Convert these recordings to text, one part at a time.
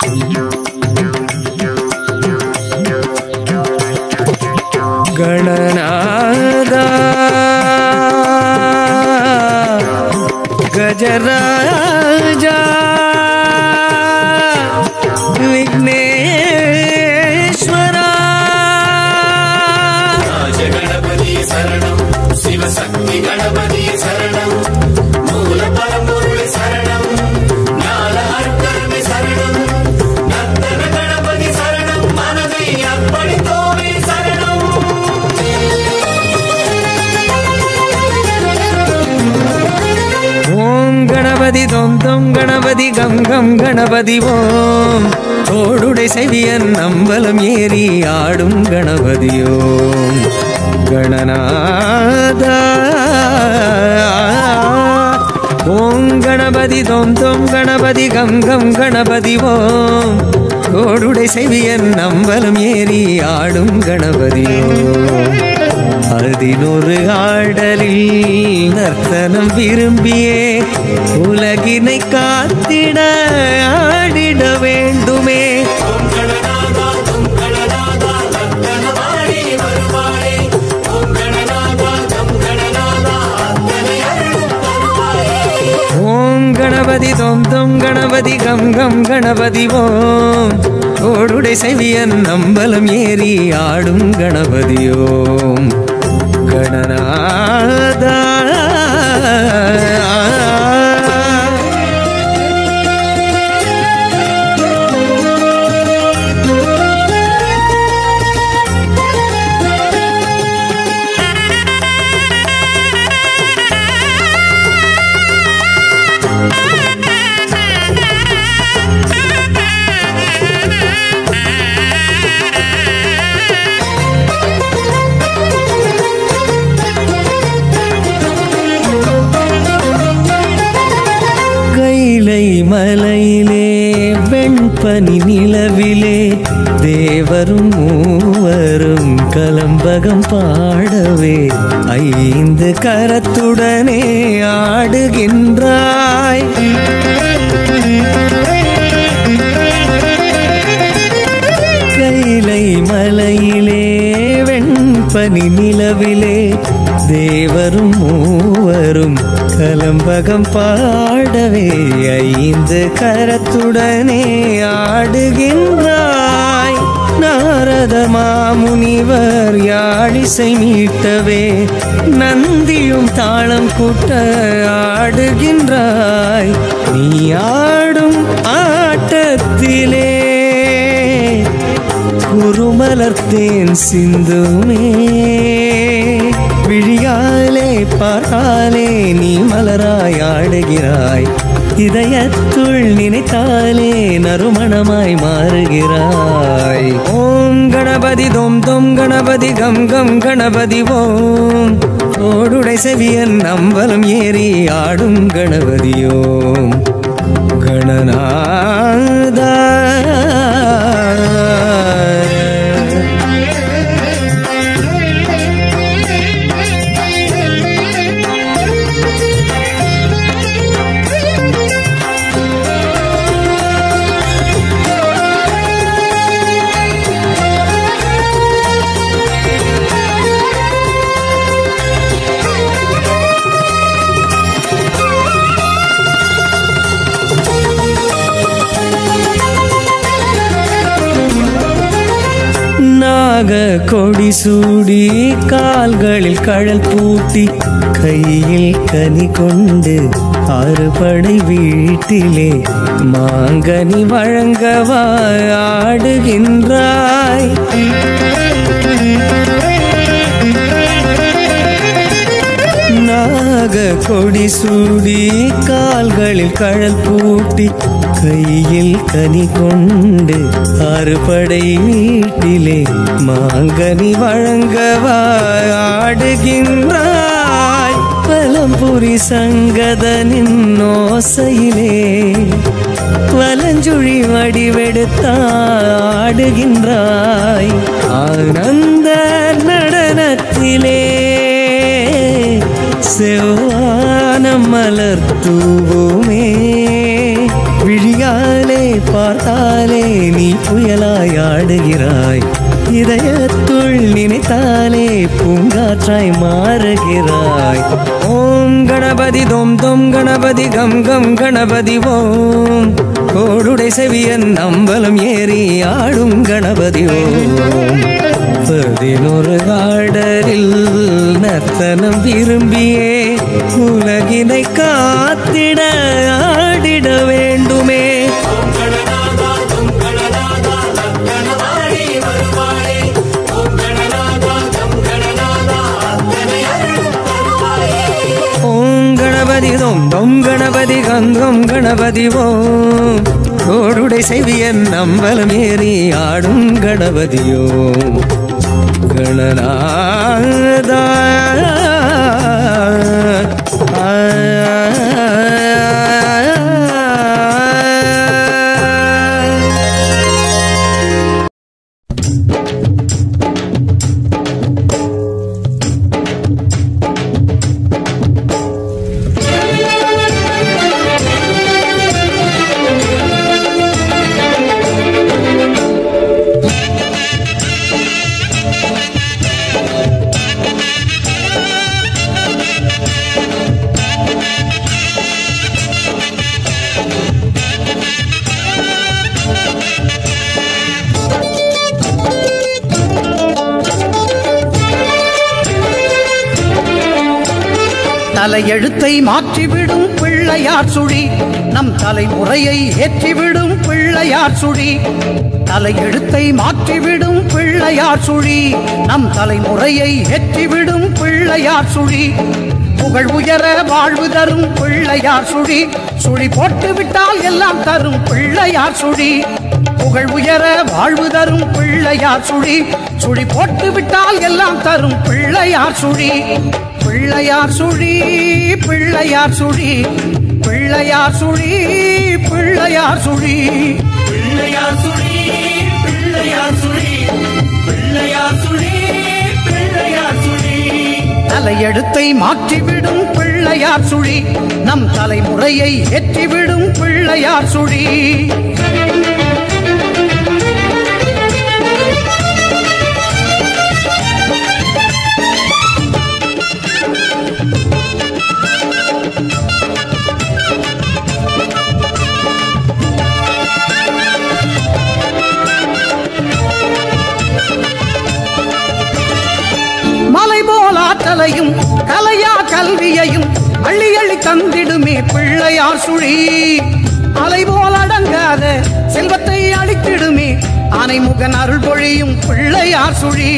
ಗಣನಾದ ಗಜರಾಜ ವಿಘ್ನೇಶ್ವರ ಗಣಪತಿ ಶರಣಂ ಶಿವಶಕ್ತಿ ಗಣಪತಿ ಶರಣಂ ಮೂಲ ಪರಮುರುಳಿ ಶರಣಂ ஞான அர்த்தமே சரணம் நந்தன கணபதி சரணம் மனதை அர்ப்பணித்தோமே சரணம். ஓம் கணபதி தொம் தொம் கணபதி கம் கம் கணபதி ஓம் தோடுடை செவியன் அம்பலம் ஏறி ஆடும் கணபதி ஓம் கணநாதா. ஓம் கணபதி தொம் தொம் கணபதி கம் கம் கணபதி ஓம் தோடுடை செவியன் அம்பலம் ஏறி ஆடும் கணபதி ஓம் 11 ஆடலில் நர்த்தனம் விரும்பியே உலகினை காத்திட ஆடிட வேண்டுமே. ஓம் கணபதி தொம் தொம் கணபதி கம் கம் கணபதி ஓம் தோடுடை செவியன் அம்பலம் ஏறி ஆடும் கணபதி ஓம் கணநாதா. மலையிலே வெண்பனி நிலவிலே தேவரும் மூவரும் கலம்பகம் பாடவே 5 கரத்துடனே ஆடுகின்றாய். கைலை மலையிலே வெண்பனி நிலவிலே தேவரும் மூவரும் கலம்பகம் பாடவே 5 கரத்துடனே ஆடுகின்றாய். நாரத மாமுனிவர் யாழிசை மீட்டவே நந்தியும் தாளம் கூட்ட ஆடுகின்றாய். நீ ஆடும் ஆட்டத்திலே குருமலர்த்தேன் சிந்துமே. விழியாலே பார்த்தாலே நீ மலராய் ஆடுகிறாய். இதயத்துள் நினைத்தாலே நறுமணமாய் மாறுகிறாய். ஓம் கணபதி தொம் தொம் கணபதி கம் கம் கணபதி ஓம் தோடுடை செவியன் அம்பலம் ஏறி ஆடும் கணபதி ஓம் கணநாதா. கொடி சூடி கால்களில் கழல் பூட்டி கையில் கனி கொண்டு 6 படை வீட்டிலே மாங்கனி வழங்கவா ஆடுகின்றாய். நாக கொடி சூடி கால்களில் கழல் பூட்டி கையில் கனி கொண்டு 6 படை வீட்டிலே மாங்கனி வழங்கவா ஆடுகின்றாய். பலம்புரி சங்கதனின் ஓசையிலே வலஞ்சுழி வடிவெடுத்தாடுகின்றாய். ஆனந்த நடனத்திலே செவ்வானம் மலர் தூவுமே. விழியாலே பார்த்தாலே பார்த்தாலே நீ புயலாயாடுகிறாய், இதயத்துள் நினைத்தாலே பூங்காற்றாய் மாறுகிறாய். ஓம் கணபதி தொம் தொம் கணபதி கம் கம் கணபதி ஓம், கோடுடை செவியன் அம்பலம் ஏறி ஆடும் கணபதி ஓம். 11 ஆடரில் நர்த்தனம் விரும்பியே உலகினை காத்திட ஆடிட வேண்டுமே. ஓம் கணபதி தொம் தொம் கணபதி கங்கம் கணபதி ஓம், கோடுடை செவியன் அம்பலம் ஏறி ஆடும் கணபதியோ. கணநாதா தலையெழுத்தை மாற்றிவிடும் பிள்ளையார் சுழி, நம் தலைமுறையை ஏற்றிவிடும் பிள்ளையார் சுழி. தலையெழுத்தை மாற்றிவிடும் பிள்ளையார் சுழி, நம் தலைமுறையை ஏற்றிவிடும் பிள்ளையார் சுழி. புகழ் உயர வாழ்வு தரும் பிள்ளையார் சுழி, சுழி போட்டு விட்டால் எல்லாம் தரும் பிள்ளையார் சுழி. புகழ் உயர வாழ்வு தரும் பிள்ளையார் சுழி, சுழி போட்டு விட்டால் எல்லாம் தரும் பிள்ளையார் சுழி. பிள்ளையார் சுழி பிள்ளையார் சுழி, பிள்ளையார் சுழி பிள்ளையார் சுழி, பிள்ளையார் சுழி பிள்ளையார் சுழி, பிள்ளையார் சுழி பிள்ளையார் சுழி. தலையெழுத்தை மாற்றிவிடும் பிள்ளையார் சுழி, நம் தலைமுறையை ஏற்றிவிடும் பிள்ளையார் சுழி. ஆற்றலையும் கலையா கல்வியையும் அள்ளி அள்ளி தந்திடுமே பிள்ளையார் சுழி. அலை போல் அடங்காத செல்வத்தை அளித்திடுமே ஆனைமுகன் அருள் பொழியும் பிள்ளையார் சுழி.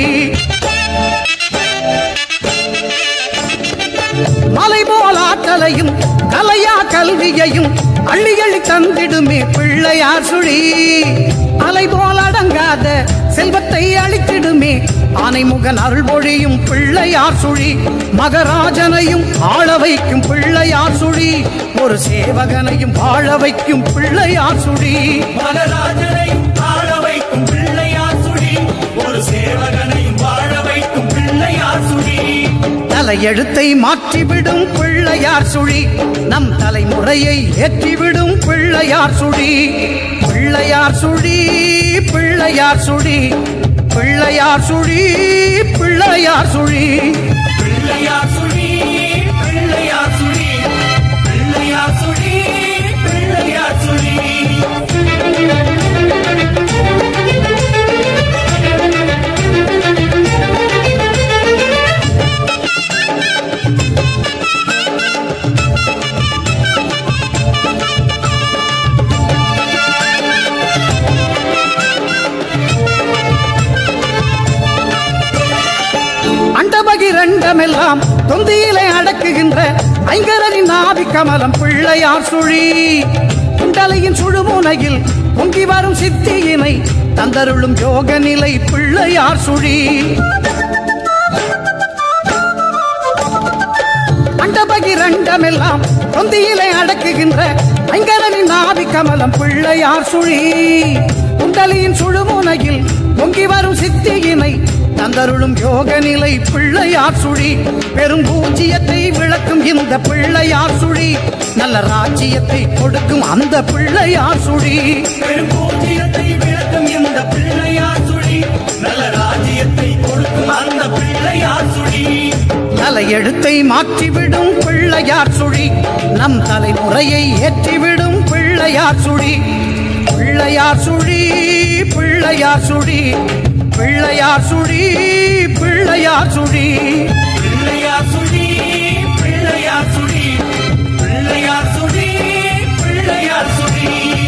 மலை போல் ஆற்றலையும் கலையா கல்வியையும் அள்ளி அள்ளி தந்திடுமே பிள்ளையார் சுழி. அலை போல் அடங்காத செல்வத்தை அளித்திடுமே ஆனைமுகன் அருள் பொழியும் பிள்ளையார் சுழி. மகராஜனையும் ஆள வைக்கும் பிள்ளையார் சுழி, ஒரு சேவகனையும் வாழ வைக்கும் பிள்ளையார் சுழி. மகராஜனையும் ஆள வைக்கும் பிள்ளையார் சுழி, ஒரு சேவகனையும் வாழ வைக்கும் பிள்ளையார் சுழி. தலையெழுத்தை மாற்றிவிடும் பிள்ளையார் சுழி, நம் தலைமுறையை ஏற்றிவிடும் பிள்ளையார் சுழி. பிள்ளையார் சுழி பிள்ளையார் சுழி, பிள்ளையார் சுழி பிள்ளையார் சுழி, பிள்ளையார் சுழி பிள்ளையார் சுழி, பிள்ளையார் சுழி பிள்ளையார் சுழி. அண்டபகிரண்டமெல்லாம் தொந்தியிலே அடக்குகின்ற ஐங்கரனின் நாவி கமலம் பிள்ளையார் சுழி. குண்டலையின் சுழுமுனையில் பொங்கி வரும் சித்தியினை தந்தருளும் யோக நிலை பிள்ளையார் சுழி. அண்டபகிரண்டமெல்லாம் தொந்தியிலே அடக்குகின்ற ஐங்கரனின் நாவி கமலம் பிள்ளையார் சுழி. குண்டலியின் சுழுமுனையில் பொங்கி வரும் சித்தியினை தந்தருளும் யோக நிலை பிள்ளையார் சுழி பெரும் பூஜ்ஜியத்தை விளக்கும் இந்த பிள்ளையார் சுழி நல்ல ராஜ்ஜியத்தை கொடுக்கும் அந்த பிள்ளையார் சுழி பெரும் பூஜ்ஜியத்தை விளக்கும் இந்த பிள்ளையார் சுழி நல்ல ராஜ்ஜியத்தை கொடுக்கும் அந்த பிள்ளையார் சுழி தலையெழுத்தை மாற்றிவிடும் பிள்ளையார் சுழி நம் தலைமுறையை ஏற்றிவிடும் பிள்ளையார் சுழி பிள்ளையார் சுழி பிள்ளையார் சுழி பிள்ளையார் சுழி பிள்ளையார் சுழி பிள்ளையார் சுழி பிள்ளையார் சுழி பிள்ளையார் சுழி பிள்ளையார் சுழி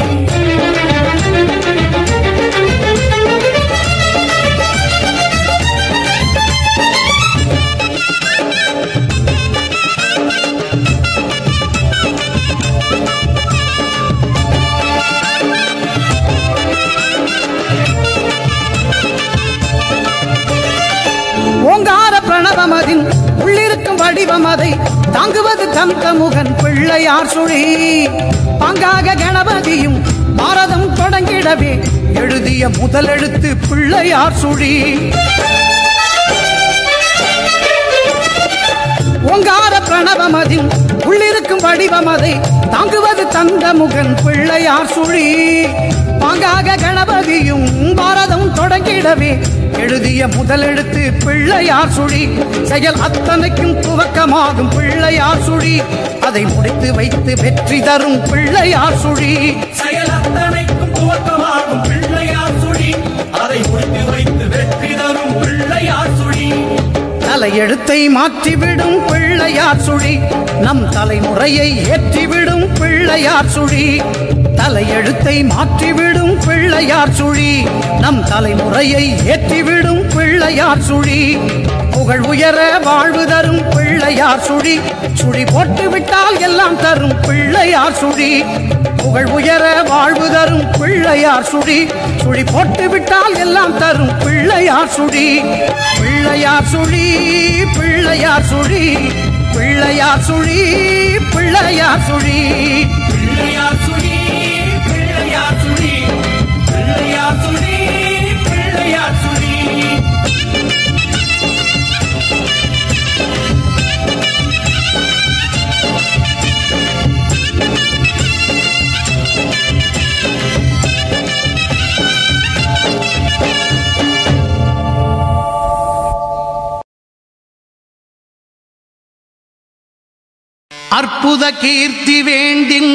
ஓங்கார பிரணவமதின் உள்ளிருக்கும் வடிவம் அதை தாங்குவது தந்தமுகன் பிள்ளையார் சுழி பாங்காக கணபதியும் பாரதம் தொடங்கிடவே எழுதிய முதலெழுத்து பிள்ளையார் சுழி ஓங்கார பிரணவமதின் உள்ளிருக்கும் வடிவம் அதை தாங்குவது தந்தமுகன் பிள்ளையார் சுழி பாங்காக கணபதியும் பாரதம் தொடங்கிடவே எழுதிய முதலெழுத்து பிள்ளையார் சுழி செயல் அத்தனைக்கும் துவக்கமாகும் பிள்ளையார் சுழி அதை முடித்து வைத்து வெற்றி தரும் பிள்ளையார் சுழி செயல் அத்தனைக்கும் துவக்கமாகும் பிள்ளையார் சுழி அதை முடித்து வைத்து வெற்றி தரும் பிள்ளையார் சுழி தலையெழுத்தை மாற்றிவிடும் பிள்ளையார் சுழி நம் தலைமுறையை ஏற்றிவிடும் பிள்ளையார் சுழி தலையெழுத்தை மாற்றிவிடும் பிள்ளையார் சுழி நம் தலைமுறையை ஏற்றிவிடும் பிள்ளையார் சுழி புகழ் உயர வாழ்வு தரும் பிள்ளையார் சுழி சுழி போட்டு விட்டால் எல்லாம் தரும் பிள்ளையார் சுழி புகழ் உயர வாழ்வு தரும் பிள்ளையார் சுழி சுழி போட்டு விட்டால் எல்லாம் தரும் பிள்ளையார் சுழி பிள்ளையார் சுழி பிள்ளையார் சுழி பிள்ளையார் சுழி பிள்ளையார் சுழி பிள்ளையார் சுழி பிள்ளையார் சுழி பிள்ளையார் சுழி பிள்ளையார் சுழி அற்புத கீர்த்தி வேண்டின்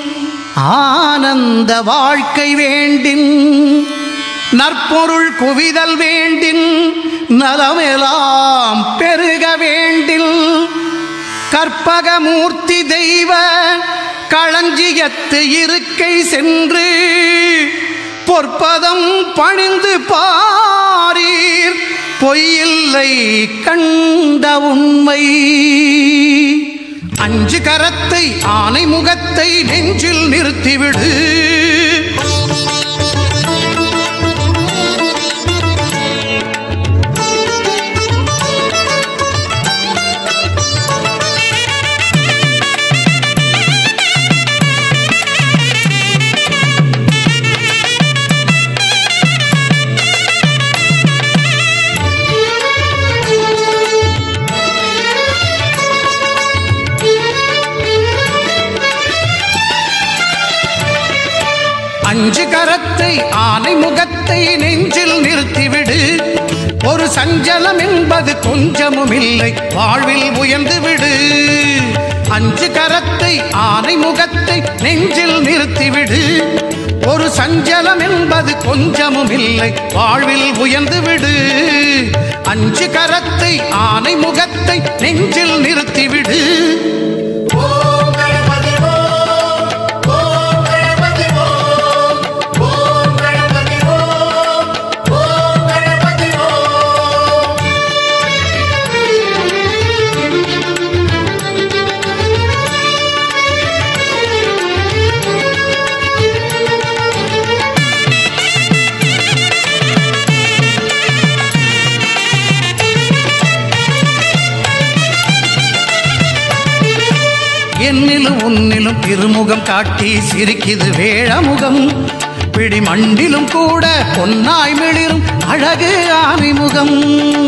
ஆனந்த வாழ்க்கை வேண்டின் நற்பொருள் குவிதல் வேண்டின் நலமெல்லாம் பெருக வேண்டில் கற்பகமூர்த்தி தெய்வ களஞ்சியத்து இருக்கை சென்று பொற்பதம் பணிந்து பாரீர் பொய்யில்லை கண்ட உண்மை அஞ்சு கரத்தை ஆனை முகத்தை நெஞ்சில் நிறுத்திவிடு அஞ்சு கரத்தை ஆனை முகத்தை நெஞ்சில் நிறுத்திவிடு ஒரு சஞ்சலம் என்பது கொஞ்சமும் இல்லை வாழ்வில் உயர்ந்து விடு அஞ்சு கரத்தை ஆனை முகத்தை நெஞ்சில் நிறுத்திவிடு ஒரு சஞ்சலம் என்பது கொஞ்சமும் இல்லை வாழ்வில் உயர்ந்து விடு அஞ்சு கரத்தை ஆனை முகத்தை நெஞ்சில் நிறுத்திவிடு என்னிலும் உன்னிலும் திருமுகம் காட்டி சிரிக்குது வேழமுகம் பிடி மண்டிலும் கூட பொன்னாய் மிளிரும் அழகு ஆனைமுகம்.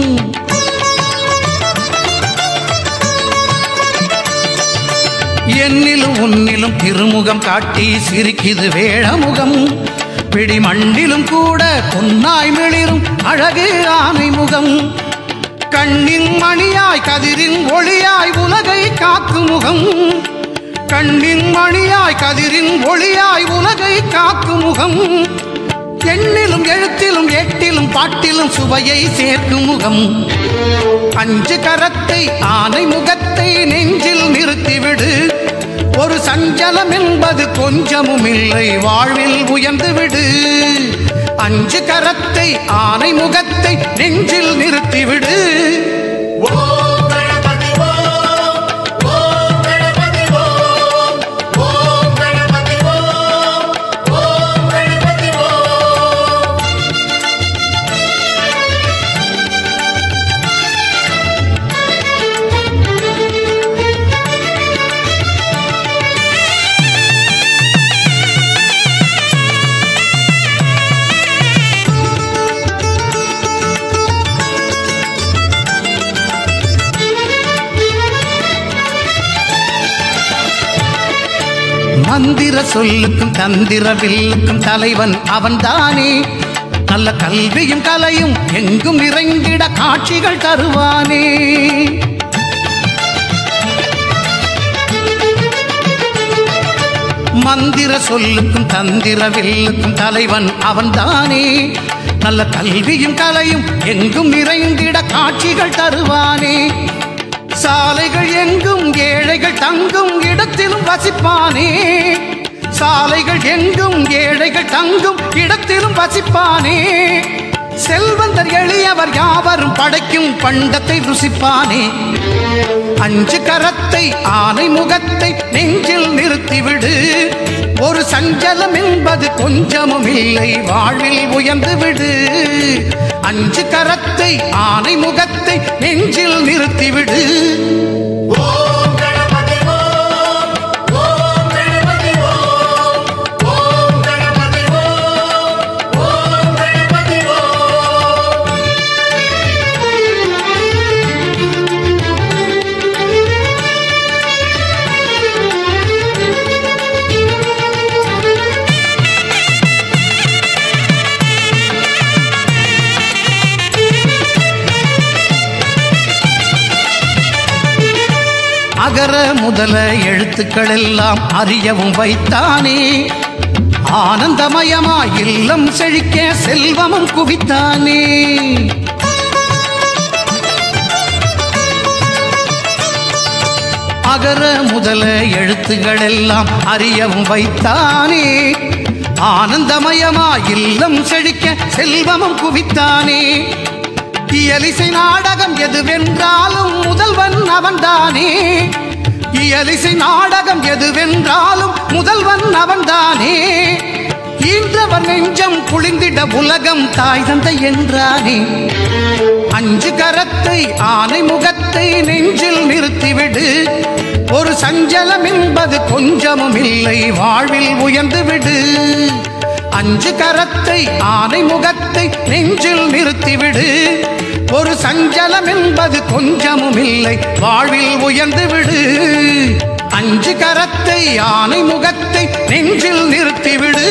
என்னிலும் உன்னிலும் திருமுகம் காட்டி சிரிக்குது வேழமுகம். பிடி மண்டிலும் கூட பொன்னாய் மிளிரும் அழகு ஆனைமுகம். கண்ணின் மணியாய் கதிரின் ஒளியாய் உலகை காக்கும் முகம். கண்ணின் மணியாய் கதிரின் ஒளியாய் உலகை காக்கும் முகம். எண்ணிலும் எழுத்திலும் எட்டிலும் பாட்டிலும் சுவையை சேர்க்கும் முகம். அஞ்சு கரத்தை ஆனை முகத்தை நெஞ்சில் நிறுத்திவிடு. ஒரு சஞ்சலம் என்பது கொஞ்சமும் இல்லை, வாழ்வில் உயர்ந்து விடு. அஞ்சு கரத்தை ஆனை முகத்தை நெஞ்சில் நிறுத்திவிடு. மந்திர சொல்லுக்கும் தந்திர வில்லுக்கும் தலைவன் அவன்தானே. நல்ல கல்வியும் கலையும் எங்கும் நிறைந்திட காட்சிகள் தருவானே. மந்திர சொல்லுக்கும் தந்திர வில்லுக்கும் தலைவன் அவன்தானே. நல்ல கல்வியும் கலையும் எங்கும் நிறைந்திட காட்சிகள் தருவானே. சாலைகள் எங்கும் ஏழைகள் தங்கும் இடத்திலும் வசிப்பானே. சாலைகள் எங்கும் ஏழைகள் தங்கும் இடத்திலும் வசிப்பானே. செல்வந்தர் எளியவர் யாவரும் படைக்கும் பண்டத்தை ருசிப்பானே. அஞ்சு கரத்தை ஆனை முகத்தை நெஞ்சில் நிறுத்திவிடு. ஒரு சஞ்சலம் என்பது கொஞ்சமும் இல்லை, வாழ்வில் உயர்ந்து விடு. அஞ்சு கரத்தை ஆனை முகத்தை நெஞ்சில் நிறுத்திவிடு. அகர முதல எழுத்துக்கள் எல்லாம் அறியவும் வைத்தானே. ஆனந்தமயமாய் இல்லம் செழிக்க செல்வமும் குவித்தானே. அகர முதல எழுத்துக்கள் எல்லாம் அறியவும் வைத்தானே. ஆனந்தமயமாய் இல்லம் செழிக்க செல்வமும் குவித்தானே. இயலிசை நாடகம் எதுவென்றாலும் முதல்வன் அவன்தானே. இயலிசை நாடகம் எதுவென்றாலும் முதல்வன் அவன்தானே. ஈன்றவர் நெஞ்சம் குளிந்திட உலகம் தாய் தந்தை என்றானே. அஞ்சு கரத்தை ஆனை முகத்தை நெஞ்சில் நிறுத்திவிடு. ஒரு சஞ்சலம் என்பது கொஞ்சமும் இல்லை, வாழ்வில் உயர்ந்து விடு. அஞ்சு கரத்தை ஆனை முகத்தை நெஞ்சில் நிறுத்திவிடு. ஒரு சஞ்சலம் என்பது கொஞ்சமும் இல்லை, வாழ்வில் உயர்ந்து விடு. அஞ்சு கரத்தை ஆனை முகத்தை நெஞ்சில் நிறுத்திவிடு.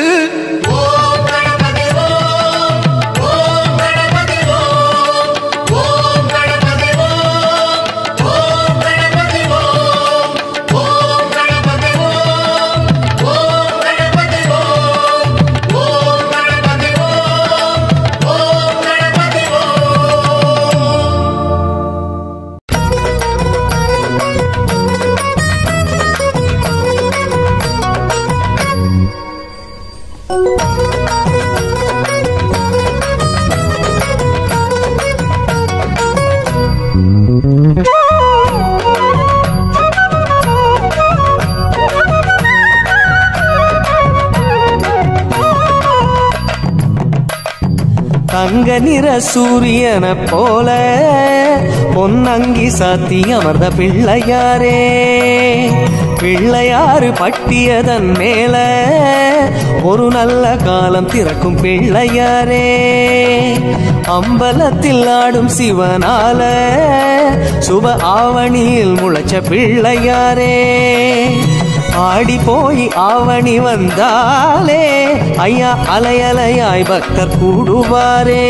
தங்க நிற சூரியனை போல பொன்னங்கி சாத்தி அமர்ந்த பிள்ளையாரே. பிள்ளையாறு பட்டியதன் மேல ஒரு நல்ல காலம் திறக்கும் பிள்ளையாரே. அம்பலத்தில் ஆடும் சிவனால சுப ஆவணியில் முளைச்ச பிள்ளையாரே. ஆடி போய் ஆவணி வந்தாலே ஐயா அலையலையாய் பக்தர் கூடுவாரே.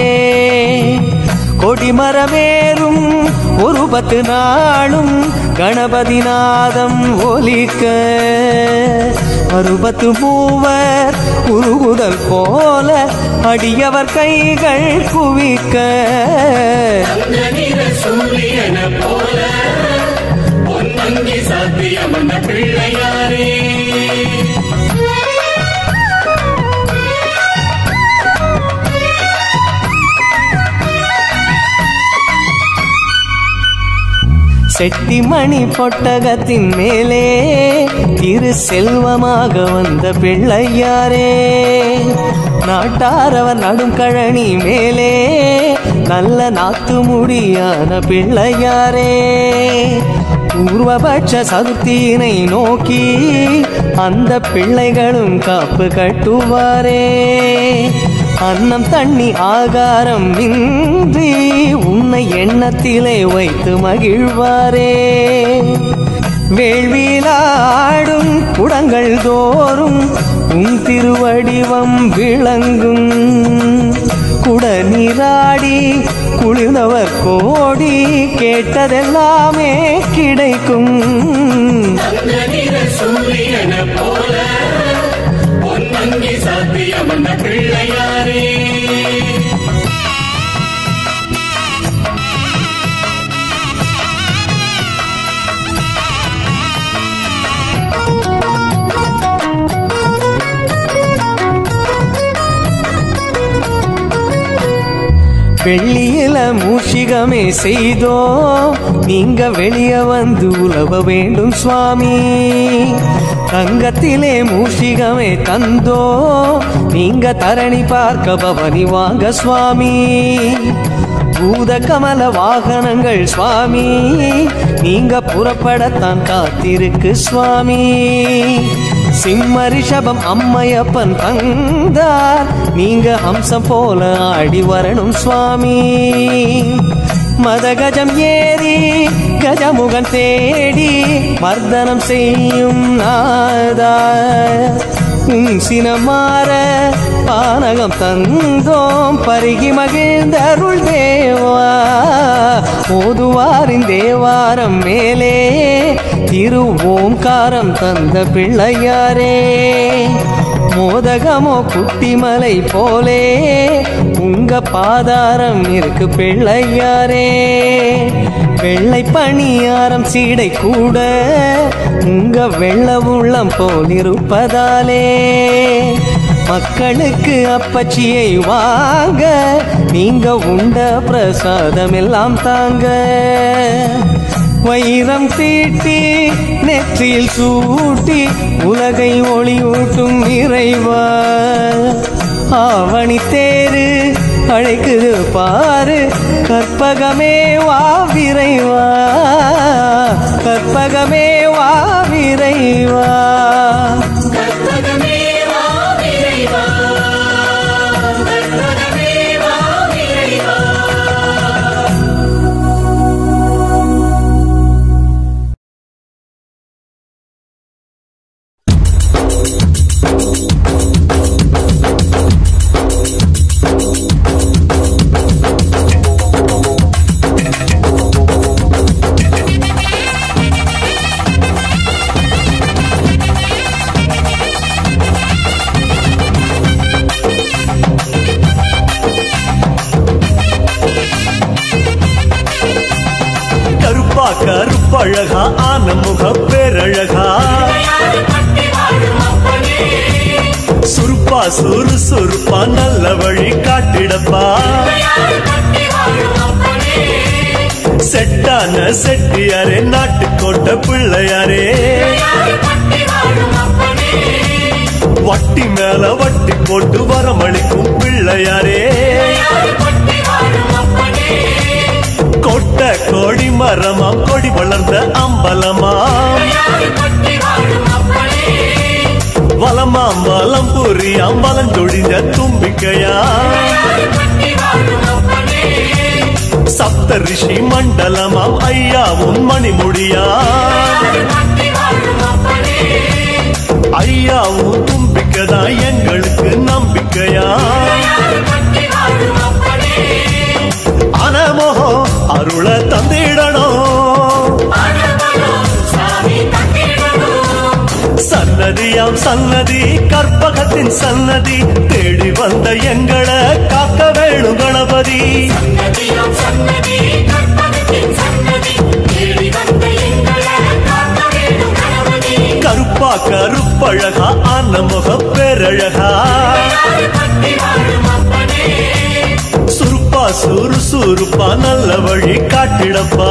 கொடிமரமேறும் ஒரு 10 நாளும் கணபதி நாதம் ஒலிக்க 60 மூவர் உருகுதல் போல அடியவர் கைகள் குவிக்க சூரியன போல பொன்னங்கி சாத்தியமன பிள்ளையாரே. செட்டிமணி பொட்டகத்தின் மேலே திரு செல்வமாக வந்த பிள்ளையாரே. நாட்டாரவர் நடும் கழனி மேலே நல்ல நாத்து முடியான பிள்ளையாரே. பூர்வபட்ச சதுர்த்தியினை நோக்கி அந்த பிள்ளைகளும் காப்பு கட்டுவாரே. அன்னம் தண்ணி ஆகாரம் இன்றி உன்னை எண்ணத்திலே வைத்து மகிழ்வாரே. வேள்வியிலாடும் குடங்கள் தோறும் உன் திருவடிவம் விளங்கும். குடநீராடி குளிர்ந்தவர் கோடி கேட்டதெல்லாமே கிடைக்கும். சூரியன போல பொன்னங்கி சாத்தியமன பிள்ளையாரே. வெள்ளியில மூஷிகமே செய்தோ நீங்க வெளிய வந்து உலவ வேண்டும் சுவாமி. தங்கத்திலே மூஷிகமே தந்தோ நீங்க தரணி பார்க்க பவனி வாங்க சுவாமி. பூத கமல வாகனங்கள் சுவாமி நீங்க புறப்படத்தான் காத்திருக்கு சுவாமி. சிம்ம ரிஷபம் அம்மையப்பன் தந்தார் நீங்க ஹம்சம் போல ஆடி வரணும் சுவாமி. மதகஜம் ஏறி கஜமுகன் தேடி மர்தனம் செய்யும் நாதா. சினமாற பானகம் தந்தோம் பருகி மகிழ்ந்தருள் தேவா. ஓதுவாரின் தேவாரம் மேலே திரு ஓம்காரம் தந்த பிள்ளையாரே. மோதகமோ குட்டிமலை போலே உங்க பாதாரம் இருக்கு பிள்ளையாரே. வெள்ளை பணியாரம் சீடை கூட உங்க வெள்ள உள்ளம் போல் இருப்பதாலே மக்களுக்கு அப்பச்சியை வாங்க நீங்க உண்ட பிரசாதம் எல்லாம் தாங்க. வைரம் தீட்டி நெற்றியில் சூட்டி உலகை ஒளியூட்டும் இறைவா. ஆவணி தேரு அழைக்குது பாரு கற்பகமே வா விரைவா. கற்பகமே வா விரைவா. கருப்பழகா ஆனமுக பேரழகா சுருப்பா சுறு சுருப்பா நல்ல வழி காட்டிடப்பா. செட்டான செட்டியாரே நாட்டுக்கோட்டை பிள்ளையாரே. வட்டி மேல வட்டி போட்டு வரமளிக்கும் பிள்ளையாரே. கொட்ட கோடி மரமாம் கொடி வளர்ந்த அம்பலமாம் சப்த ரிஷி மண்டலமாம் ஐயா உன் மணிமுடியா ஐயா உன் தும்பிக்கதா எங்களுக்கு நம்பிக்கையா அனமோகோ அருள தந்திடணும் சன்னதியாம் சன்னதி கற்பகத்தின் சன்னதி தேடி வந்த எங்களை காக்க வேணும் கணபதி கருப்பா கருப்பழகா ஆனமுக பேரழகா சுருப்பா சுறுசுறுப்பா நல்ல வழி காட்டிடப்பா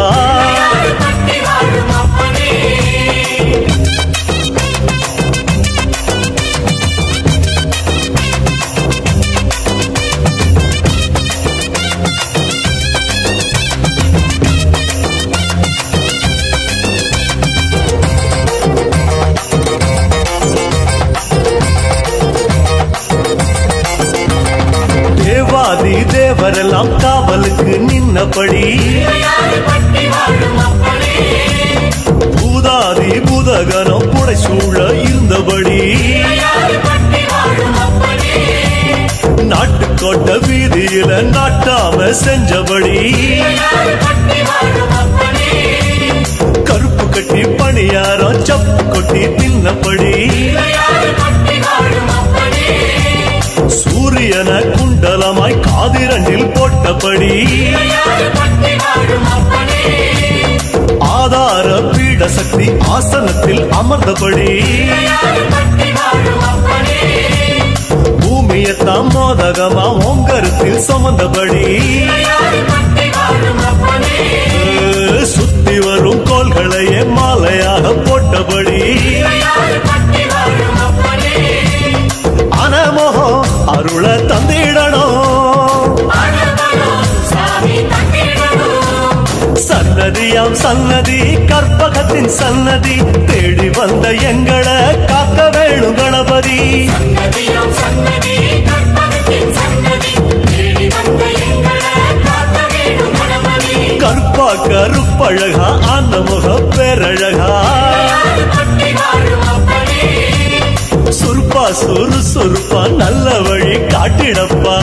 தேவாதி தேவரெல்லாம் காவலுக்கு நின்னபடி பூதாதி பூதகனம் புடைசூழ இருந்தபடி நாட்டுக்கோட்ட வீதியில நாட்டாம செஞ்சபடி கருப்பு கட்டி பணியாரம் சப்பு கொட்டி தின்னபடி சூரியன குண்டலமாய் காதிரண்டில் போட்டபடி ஆதார பீட சக்தி ஆசனத்தில் அமர்ந்தபடி பூமியத்தாம் மோதகமா ஓங்கரத்தில் சுமந்தபடி சுத்தி வரும் கோள்களையே மாலையாக போட்டபடி அனமோகோ அருள தந்திடணும் சன்னதியாம் சன்னதி கற்பகத்தின் சன்னதி தேடி வந்த எங்களை காக்க வேணும் கணபதி கருப்பா கருப்பழகா ஆனமுக பேரழகா சுருப்பா சுறுசுறுப்பா நல்ல வழி காட்டிடப்பா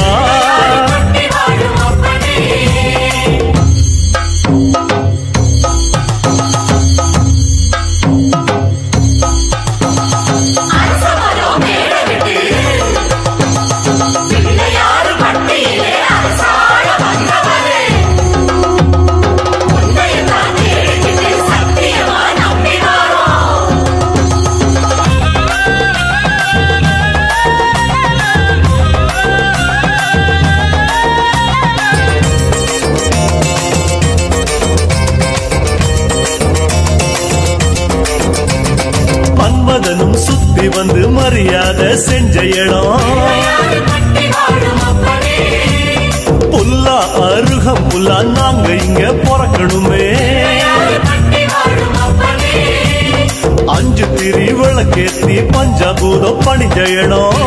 மன்மதனும் சுத்தி வந்து மரியாதை செஞ்ச இடம் புல்லா அருகம் புல்லா நாங்க இங்க பிறக்கணுமே அஞ்சு திரி விளக்கேத்தி பஞ்சாபூதம் பணிஞ்ச இடம்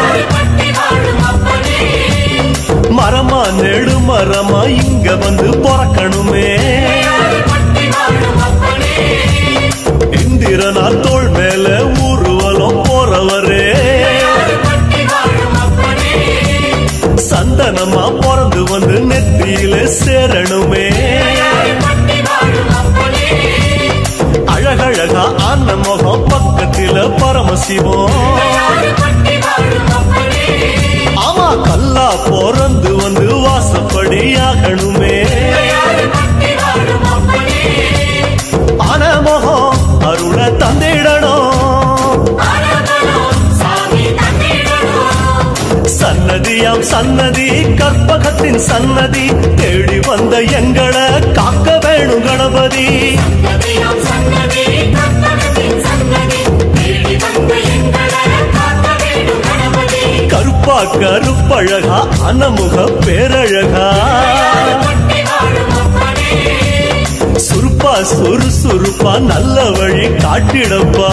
மரமா நெடு மரமா இங்க வந்து பிறக்கணுமே இந்திரனார் தோள் மேல ஊர்வலம் போறவரே சந்தனமா பிறந்து வந்து நெத்தியில சேரணுமே அழகழகா ஆன முகம் பக்கத்தில பரமசிவம் ஆமா கல்லா பிறந்து வந்து வாசப்படி ஆகணுமே அனமோகம் அருள தந்திடணும் சன்னதியாம் சன்னதி கற்பகத்தின் சன்னதி தேடி வந்த எங்களை காக்க வேணும் கணபதி கருப்பா கருப்பழகா அனமுக பேரழகா சுருப்பா சுறுசுறுப்பா நல்ல வழி காட்டிடப்பா.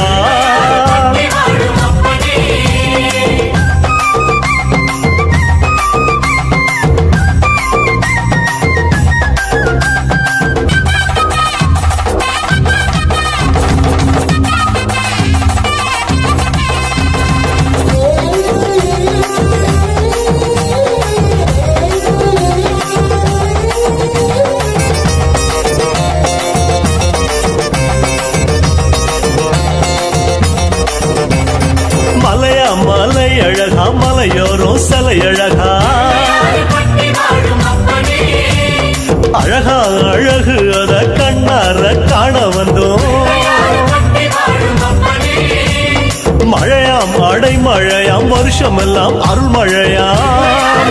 பேரழகா அழகா அழகு அத கண்ணார காண வந்தோம் மழையாம் அடைமழையாம் வருஷமெல்லாம் அருள் மழையாம்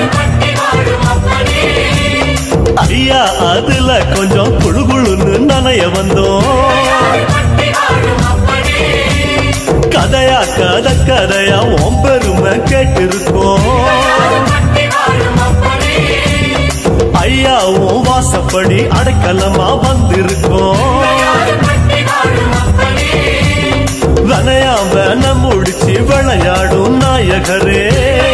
ஐயா அதுல கொஞ்சம் குழுகுழுன்னு நனைய வந்தோம் கதையா கதையா உன் பெருமை கேட்டிருக்கோம் ஐயா உன் வாசப்படி அடைக்கலமா வந்திருக்கோம் வனையா வேன முடிச்சு விளையாடும் நாயகரே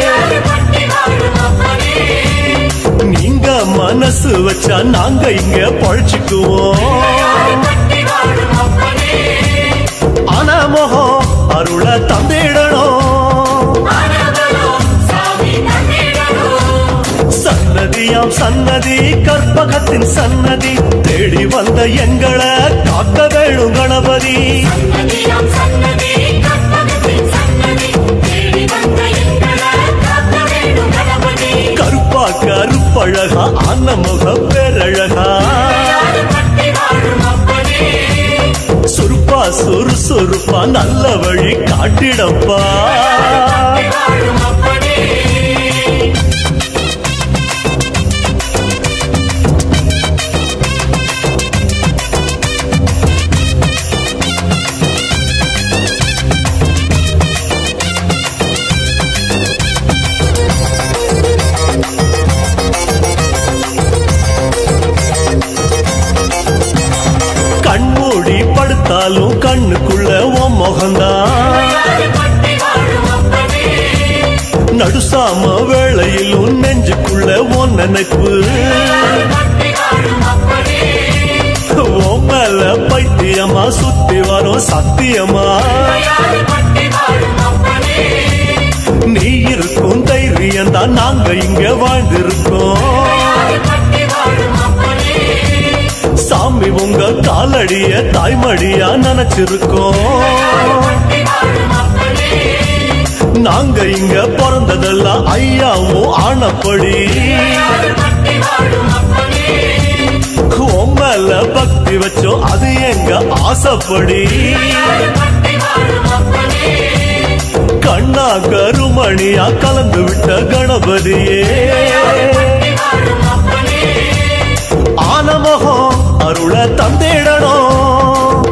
நீங்க மனசு வச்சா நாங்க இங்க பழிச்சுக்குவோம் ஆனா முகம் அருள தந்திடணும் சன்னதியாம் சன்னதி கற்பகத்தின் சன்னதி தேடி வந்த எங்களை காக்க வேணும் கணபதி கருப்பா கருப்பழகா அன்னமுக பேரழகா சுருப்பா சுறுசுறுப்பா நல்ல வழி காட்டிடப்பா கண்மூடி படுத்தாலும் கண்ணுக்குள்ள உன் முகந்தான் நடுசாம வேளையிலும் நெஞ்சுக்குள்ள உன் நினைப்பு உன் மேல பைத்தியமா சுத்தி வரும் சத்தியமா நீ இருக்கும் தைரியம் தான் நாங்க இங்க வாழ்ந்திருக்கோம் சாமி உங்க காலடிய தாய்மடியா நினைச்சிருக்கோம் நாங்க இங்க பிறந்ததெல்லாம் ஐயாவும் ஆனப்படி உம்மல பக்தி வச்சோம் அது எங்க ஆசைப்படி கண்ணா கருமணியா கலந்து விட்ட கணபதியே ஆனமகம் அருள தந்திடணும்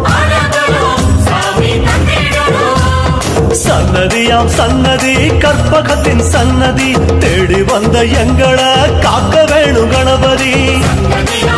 சன்னதியாம் சன்னதி கற்பகத்தின் சன்னதி தேடி வந்த எங்களை காக்க வேணும் கணபதி